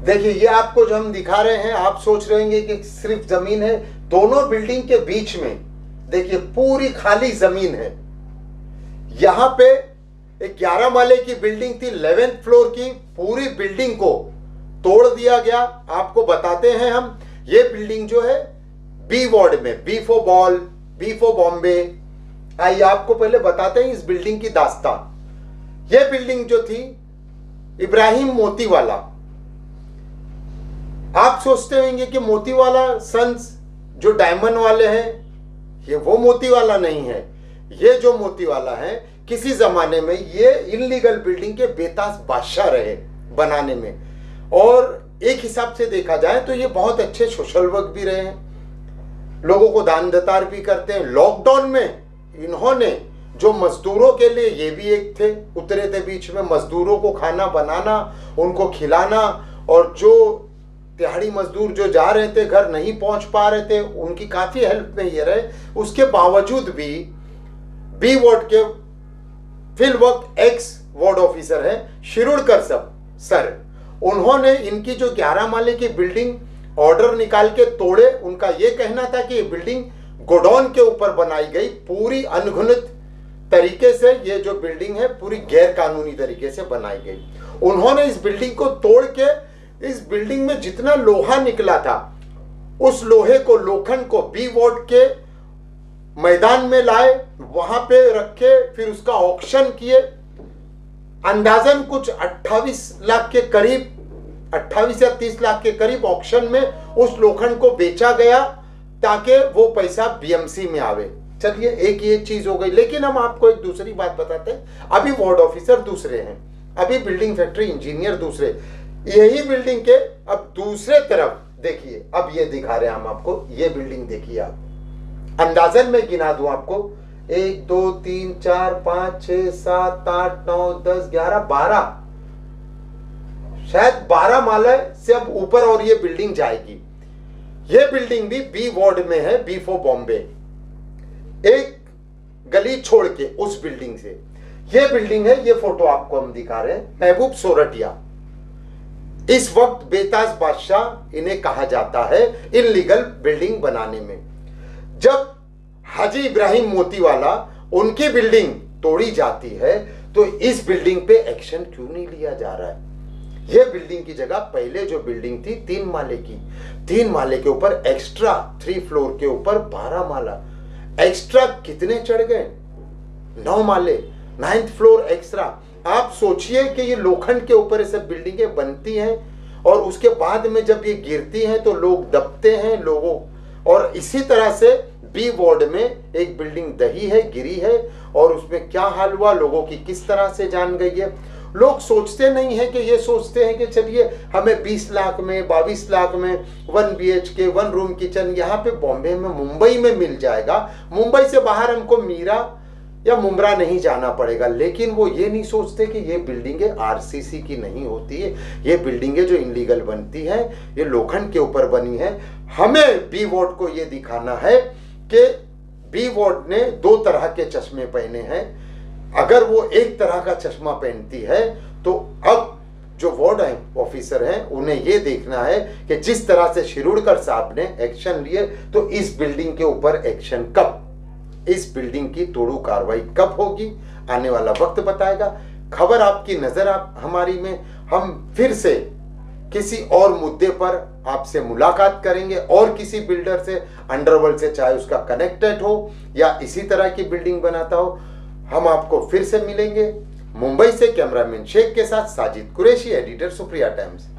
देखिए ये आपको जो हम दिखा रहे हैं, आप सोच रहे हैं कि सिर्फ जमीन है, दोनों बिल्डिंग के बीच में देखिए पूरी खाली जमीन है। यहां पे एक 11 माले की बिल्डिंग थी, 11th फ्लोर की, पूरी बिल्डिंग को तोड़ दिया गया। आपको बताते हैं हम, ये बिल्डिंग जो है बी वार्ड में, B for ball, B for Bombay. आइए आपको पहले बताते हैं इस बिल्डिंग की दास्तान। ये बिल्डिंग जो थी इब्राहिम मोतीवाला, आप सोचते होंगे कि मोतीवाला सन्स जो डायमंड वाले हैं, ये वो मोतीवाला नहीं है। ये जो मोतीवाला है, किसी जमाने में ये इनलीगल बिल्डिंग के बेताज बादशाह रहे बनाने में, और एक हिसाब से देखा जाए तो ये बहुत अच्छे सोशल वर्क भी रहे हैं, लोगों को दान दतार भी करते हैं। लॉकडाउन में इन्होंने जो मजदूरों के लिए, ये भी एक थे, उतरे थे बीच में, मजदूरों को खाना बनाना, उनको खिलाना, और जो दिहाड़ी मजदूर जो जा रहे थे, घर नहीं पहुंच पा रहे थे, उनकी काफी हेल्प में ये रहे। उसके बावजूद भी बी वार्ड के field work ex ward officer है शिरुड़कर सर, उन्होंने इनकी जो 11 माले की बिल्डिंग ऑर्डर निकाल के तोड़े। उनका यह कहना था कि ये बिल्डिंग गोडाउन के ऊपर बनाई गई, पूरी अनघुनित तरीके से ये जो बिल्डिंग है पूरी गैर कानूनी तरीके से बनाई गई। उन्होंने इस बिल्डिंग को तोड़ के इस बिल्डिंग में जितना लोहा निकला था, उस लोहे को, लोखंड को बी वार्ड के मैदान में लाए, वहां पे रखे, फिर उसका ऑक्शन किए। अंदाजन कुछ 28 लाख के करीब, 28 या 30 लाख के करीब ऑक्शन में उस लोखंड को बेचा गया ताकि वो पैसा बीएमसी में आवे। चलिए एक ये चीज हो गई, लेकिन हम आपको एक दूसरी बात बताते हैं। अभी वार्ड ऑफिसर दूसरे हैं, अभी बिल्डिंग फैक्ट्री इंजीनियर दूसरे। यही बिल्डिंग के अब दूसरे तरफ देखिए, अब ये दिखा रहे हैं हम आपको, ये बिल्डिंग देखिए आप, अंदाजन में गिना दूं आपको, 1 2 3 4 5 6 7 8 9 10 11 12, शायद 12 माले से अब ऊपर और ये बिल्डिंग जाएगी। ये बिल्डिंग भी बी वार्ड में है, बी फॉर बॉम्बे, एक गली छोड़ के उस बिल्डिंग से ये बिल्डिंग है। ये फोटो आपको हम दिखा रहे हैं, महबूब सोरठिया। इस वक्त बेताज बादशाह इन्हें कहा जाता है इनलीगल बिल्डिंग बनाने में। जब हाजी इब्राहिम मोतीवाला, उनकी बिल्डिंग तोड़ी जाती है, तो इस बिल्डिंग पे एक्शन क्यों नहीं लिया जा रहा है? यह बिल्डिंग की जगह पहले जो बिल्डिंग थी 3 माले की, 3 माले के ऊपर एक्स्ट्रा 3 फ्लोर के ऊपर 12 माला एक्स्ट्रा कितने चढ़ गए? 9 माले, 9th फ्लोर एक्स्ट्रा। आप सोचिए कि ये लोखंड के ऊपर ये सब बिल्डिंगें बनती हैं, और उसके बाद में जब ये गिरती हैं तो लोग दबते हैं लोगों। और इसी तरह से बी वार्ड में एक बिल्डिंग दही है, गिरी है, और उसमें क्या हाल हुआ, लोगों की किस तरह से जान गई है। लोग सोचते नहीं है कि ये सोचते हैं कि चलिए हमें 20 लाख में, 22 लाख में 1 BHK 1 रूम किचन यहाँ पे बॉम्बे में, मुंबई में मिल जाएगा, मुंबई से बाहर हमको मीरा या मुमरा नहीं जाना पड़ेगा। लेकिन वो ये नहीं सोचते कि ये बिल्डिंगें आरसीसी की नहीं होती है, ये बिल्डिंगें जो इनलीगल बनती हैं ये लोखंड के ऊपर बनी है। हमें बी वार्ड को ये दिखाना है कि बी वार्ड ने 2 तरह के चश्मे पहने हैं। अगर वो एक तरह का चश्मा पहनती है तो अब जो वार्ड ऑफिसर हैं उन्हें ये देखना है कि जिस तरह से शिरुड़कर साहब ने एक्शन लिए, तो इस बिल्डिंग के ऊपर एक्शन कब, इस बिल्डिंग की तोड़ू कार्रवाई कब होगी, आने वाला वक्त बताएगा। खबर आपकी नजर हमारी में हम फिर से किसी और मुद्दे पर आपसे मुलाकात करेंगे, और किसी बिल्डर से, अंडरवर्ल्ड से, चाहे उसका कनेक्टेड हो या इसी तरह की बिल्डिंग बनाता हो, हम आपको फिर से मिलेंगे। मुंबई से कैमरामैन शेख के साथ साजिद कुरैशी, एडिटर सुप्रिया टाइम्स।